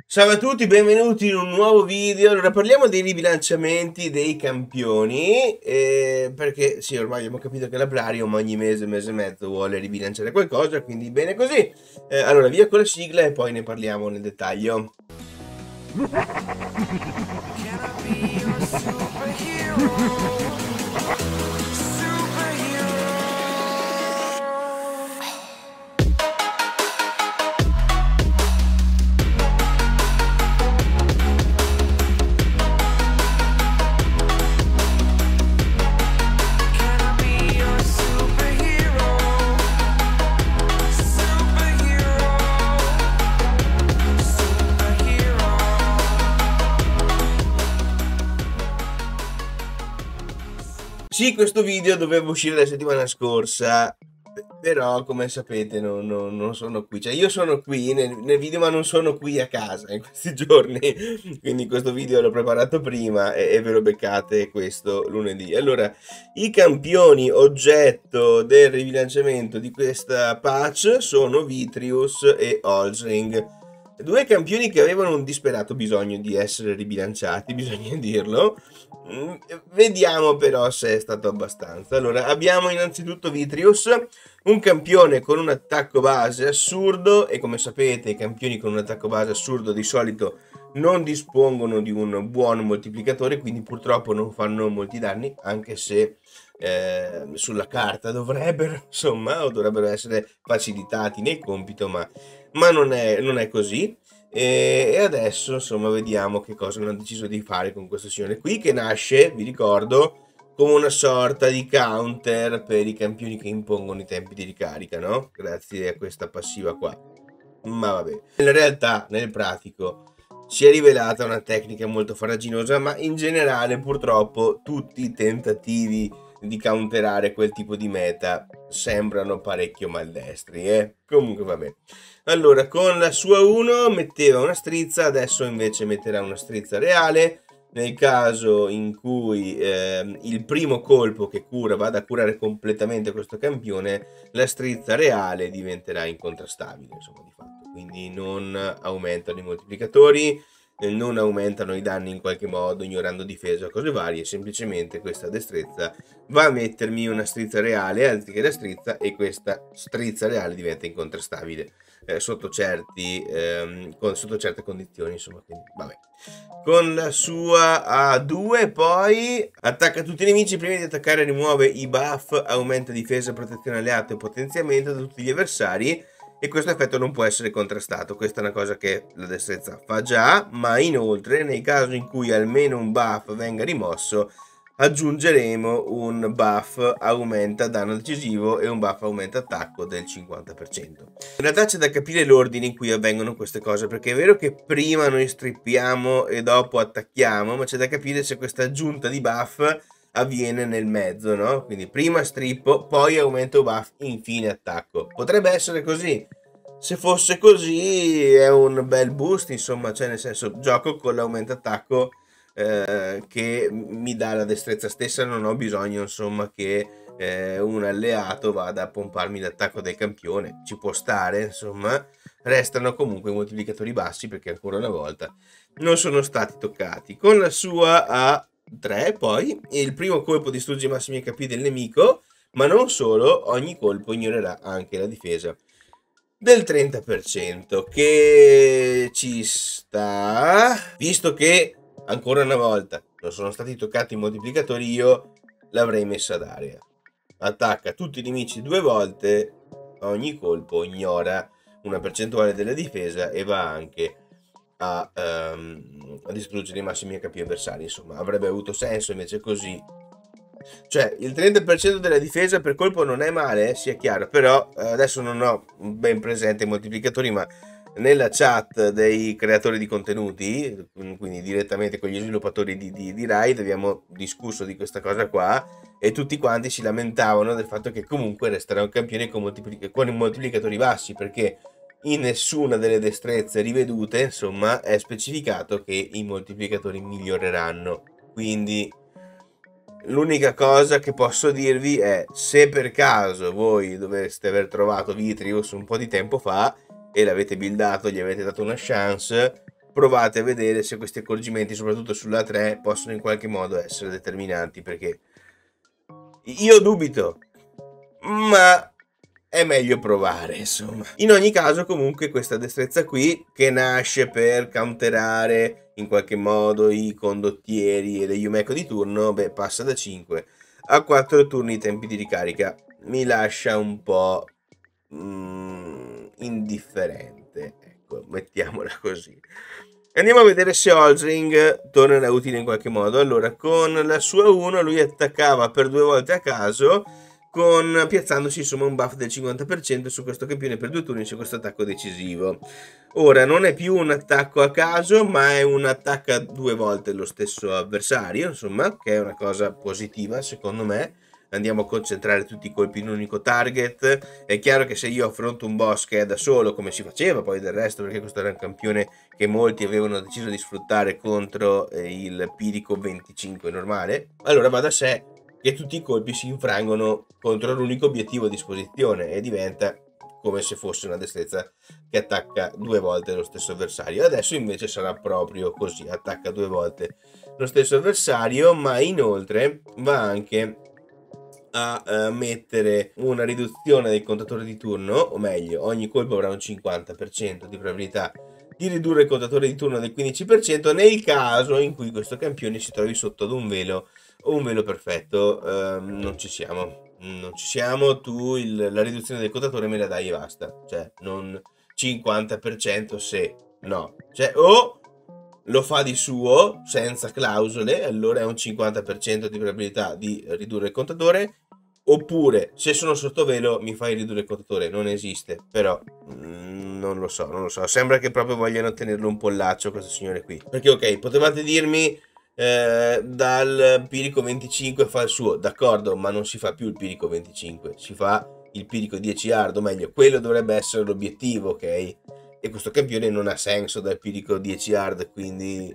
Ciao a tutti, benvenuti in un nuovo video. Allora parliamo dei ribilanciamenti dei campioni, perché sì, ormai abbiamo capito che l'Abrarium ogni mese, mese e mezzo vuole ribilanciare qualcosa, quindi bene così. Allora via con la sigla e poi ne parliamo nel dettaglio. Can I be your superhero? Sì, questo video doveva uscire la settimana scorsa, però come sapete non sono qui, cioè io sono qui nel video ma non sono qui a casa in questi giorni, quindi questo video l'ho preparato prima e ve lo beccate questo lunedì. Allora, i campioni oggetto del ribilanciamento di questa patch sono Vitrius e Holzring. Due campioni che avevano un disperato bisogno di essere ribilanciati, bisogna dirlo. Vediamo però se è stato abbastanza. Allora, abbiamo innanzitutto Vitrius, un campione con un attacco base assurdo, e come sapete i campioni con un attacco base assurdo di solito non dispongono di un buon moltiplicatore, quindi purtroppo non fanno molti danni, anche se sulla carta dovrebbero, insomma, o dovrebbero essere facilitati nel compito, ma non è così. E adesso insomma vediamo che cosa hanno deciso di fare con questo signore qui, che nasce, vi ricordo, come una sorta di counter per i campioni che impongono i tempi di ricarica, no? Grazie a questa passiva qua. Ma vabbè, nella realtà, nel pratico, si è rivelata una tecnica molto farraginosa, ma in generale purtroppo tutti i tentativi di counterare quel tipo di meta sembrano parecchio maldestri, Comunque vabbè. Allora, con la sua 1 metteva una strizza, adesso invece metterà una strizza reale. Nel caso in cui il primo colpo che cura vada a curare completamente questo campione, la strizza reale diventerà incontrastabile, insomma, di fatto. Quindi non aumentano i moltiplicatori, non aumentano i danni in qualche modo, ignorando difesa o cose varie, semplicemente questa destrezza va a mettermi una strizza reale anziché la strizza, e questa strizza reale diventa incontrastabile sotto certe condizioni, insomma, quindi vabbè. Con la sua A2 poi attacca tutti i nemici, prima di attaccare rimuove i buff, aumenta difesa, protezione alleato e potenziamento da tutti gli avversari, e questo effetto non può essere contrastato. Questa è una cosa che la destrezza fa già, ma inoltre nei casi in cui almeno un buff venga rimosso aggiungeremo un buff aumenta danno decisivo e un buff aumenta attacco del 50%. In realtà c'è da capire l'ordine in cui avvengono queste cose, perché è vero che prima noi strippiamo e dopo attacchiamo, ma c'è da capire se questa aggiunta di buff avviene nel mezzo, no? Quindi prima strippo, poi aumento buff, infine attacco. Potrebbe essere così. Se fosse così è un bel boost, insomma, cioè nel senso gioco con l'aumento attacco che mi dà la destrezza stessa, non ho bisogno insomma che un alleato vada a pomparmi l'attacco del campione, ci può stare, insomma. Restano comunque i moltiplicatori bassi perché ancora una volta non sono stati toccati. Con la sua A3 poi il primo colpo distrugge i massimi HP del nemico, ma non solo, ogni colpo ignorerà anche la difesa del 30%, che ci sta, visto che ancora una volta non sono stati toccati i moltiplicatori, io l'avrei messa ad area. Attacca tutti i nemici 2 volte, ogni colpo ignora una percentuale della difesa e va anche a distruggere i massimi HP avversari. Insomma, avrebbe avuto senso invece così. Cioè, il 30% della difesa per colpo non è male, sia chiaro, però adesso non ho ben presente i moltiplicatori, ma nella chat dei creatori di contenuti, quindi direttamente con gli sviluppatori di Raid, abbiamo discusso di questa cosa qua, e tutti quanti si lamentavano del fatto che comunque resterà un campione con i moltiplicatori bassi, perché in nessuna delle destrezze rivedute, insomma, è specificato che i moltiplicatori miglioreranno. Quindi l'unica cosa che posso dirvi è, se per caso voi doveste aver trovato Vitrius un po' di tempo fa e l'avete buildato, gli avete dato una chance, provate a vedere se questi accorgimenti, soprattutto sulla 3, possono in qualche modo essere determinanti, perché io dubito, ma è meglio provare, insomma. In ogni caso, comunque, questa destrezza qui, che nasce per counterare in qualche modo i condottieri e le Yumeko di turno, beh, passa da 5 a 4 turni i tempi di ricarica. Mi lascia un po' indifferente, ecco, mettiamola così. Andiamo a vedere se Holzring tornerà utile in qualche modo. Allora, con la sua 1 lui attaccava per 2 volte a caso, piazzandosi insomma un buff del 50% su questo campione per 2 turni su questo attacco decisivo. Ora non è più un attacco a caso, ma è un attacco a 2 volte lo stesso avversario, insomma, che è una cosa positiva secondo me. Andiamo a concentrare tutti i colpi in un unico target. È chiaro che se io affronto un boss che è da solo, come si faceva poi del resto, perché questo era un campione che molti avevano deciso di sfruttare contro il Pirico 25 normale, allora va da sé che tutti i colpi si infrangono contro l'unico obiettivo a disposizione e diventa come se fosse una destrezza che attacca 2 volte lo stesso avversario. Adesso invece sarà proprio così, attacca 2 volte lo stesso avversario, ma inoltre va anche a mettere una riduzione del contatore di turno, o meglio, ogni colpo avrà un 50% di probabilità di ridurre il contatore di turno del 15% nel caso in cui questo campione si trovi sotto ad un velo o un velo perfetto. Non ci siamo, tu la riduzione del contatore me la dai e basta, cioè non 50% se no, cioè o lo fa di suo senza clausole, allora è un 50% di probabilità di ridurre il contatore, oppure se sono sotto velo mi fai ridurre il contatore. Non esiste, però non lo so, sembra che proprio vogliano tenerlo un pollaccio questo signore qui, perché ok, potevate dirmi dal Pirico 25 fa il suo, d'accordo, ma non si fa più il Pirico 25, si fa il Pirico 10 hard, o meglio, quello dovrebbe essere l'obiettivo, ok? E questo campione non ha senso dal Pirico 10 hard, quindi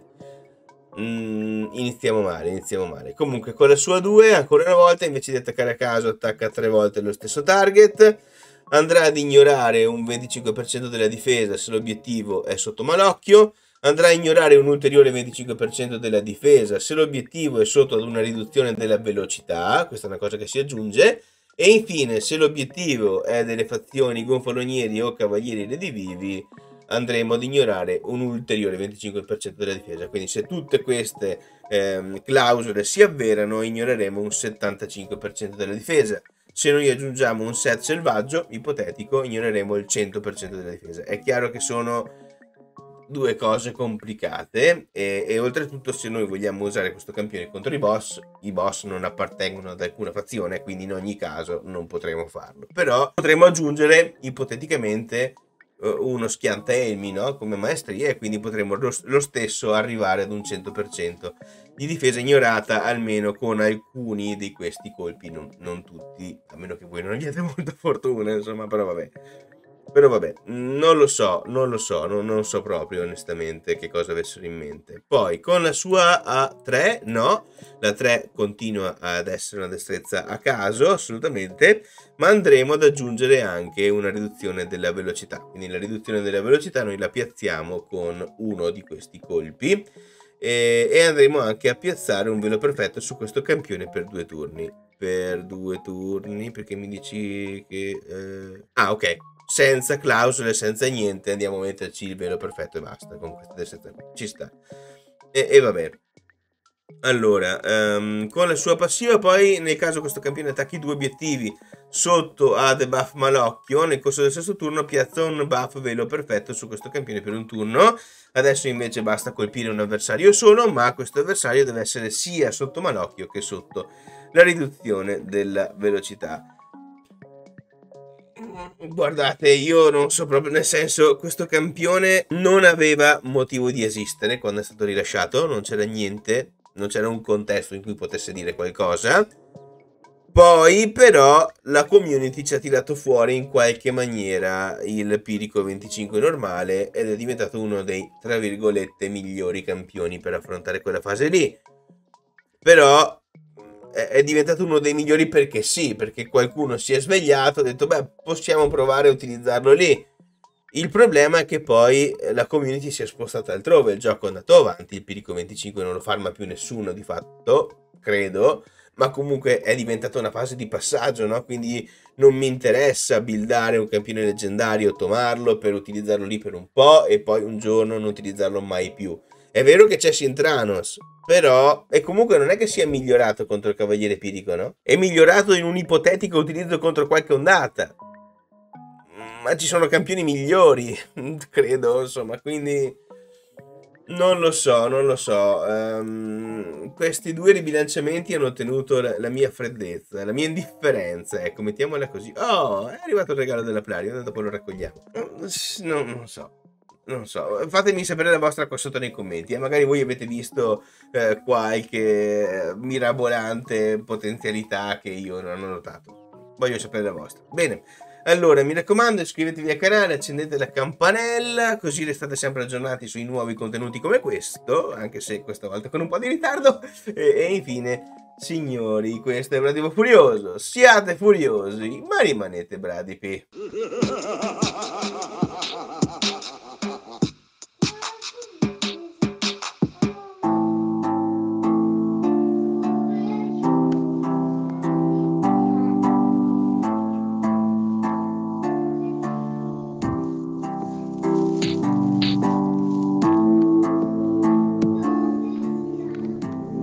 iniziamo male. Comunque con la sua 2 ancora una volta, invece di attaccare a caso, attacca 3 volte lo stesso target. Andrà ad ignorare un 25% della difesa se l'obiettivo è sotto malocchio. Andrà a ignorare un ulteriore 25% della difesa se l'obiettivo è sotto ad una riduzione della velocità. Questa è una cosa che si aggiunge. E infine, se l'obiettivo è delle fazioni gonfalonieri o cavalieri redivivi, andremo ad ignorare un ulteriore 25% della difesa. Quindi se tutte queste clausole si avverano, ignoreremo un 75% della difesa. Se noi aggiungiamo un set selvaggio ipotetico, ignoreremo il 100% della difesa. È chiaro che sono due cose complicate e oltretutto, se noi vogliamo usare questo campione contro i boss non appartengono ad alcuna fazione, quindi in ogni caso non potremo farlo. Però potremo aggiungere ipoteticamente uno schiantaelmi, no? Come maestria, e quindi potremo lo stesso arrivare ad un 100% di difesa ignorata, almeno con alcuni di questi colpi, non tutti, a meno che voi non abbiate molta fortuna, insomma, però vabbè, non lo so, non so proprio onestamente che cosa avessero in mente. Poi con la sua A3, no, la 3 continua ad essere una destrezza a caso, assolutamente, ma andremo ad aggiungere anche una riduzione della velocità. Quindi la riduzione della velocità noi la piazziamo con uno di questi colpi e andremo anche a piazzare un velo perfetto su questo campione per 2 turni. Per 2 turni, perché mi dici che... ok, senza clausole, senza niente, andiamo a metterci il velo perfetto e basta. Con questa destrezza ci sta. E vabbè. Allora, con la sua passiva poi, nel caso questo campione attacchi 2 obiettivi sotto a debuff malocchio, nel corso del stesso turno piazza un buff velo perfetto su questo campione per un turno. Adesso invece basta colpire un avversario solo, ma questo avversario deve essere sia sotto malocchio che sotto la riduzione della velocità. Guardate, io non so proprio, nel senso, questo campione non aveva motivo di esistere quando è stato rilasciato, non c'era niente, non c'era un contesto in cui potesse dire qualcosa. Poi però la community ci ha tirato fuori in qualche maniera il Pirico 25 normale ed è diventato uno dei, tra virgolette, migliori campioni per affrontare quella fase lì. Però è diventato uno dei migliori perché sì, perché qualcuno si è svegliato e ha detto beh, possiamo provare a utilizzarlo lì. Il problema è che poi la community si è spostata altrove, il gioco è andato avanti, il Pirico 25 non lo farma più nessuno di fatto, credo, ma comunque è diventata una fase di passaggio, no? Quindi non mi interessa buildare un campione leggendario, tomarlo per utilizzarlo lì per un po' e poi un giorno non utilizzarlo mai più. È vero che c'è Sintranos, però, e comunque non è che sia migliorato contro il Cavaliere Pirico, no? È migliorato in un ipotetico utilizzo contro qualche ondata. Ma ci sono campioni migliori, credo, insomma, quindi non lo so, non lo so. Questi due ribilanciamenti hanno ottenuto la mia freddezza, la mia indifferenza, ecco, mettiamola così. Oh, è arrivato il regalo della Plarion, dopo lo raccogliamo. Non so. Non so, fatemi sapere la vostra qua sotto nei commenti. Magari voi avete visto qualche mirabolante potenzialità che io non ho notato. Voglio sapere la vostra. Bene, allora mi raccomando, iscrivetevi al canale, accendete la campanella, così restate sempre aggiornati sui nuovi contenuti come questo, anche se questa volta con un po' di ritardo. E infine, signori, questo è Bradipo Furioso. Siate furiosi, ma rimanete bradipi.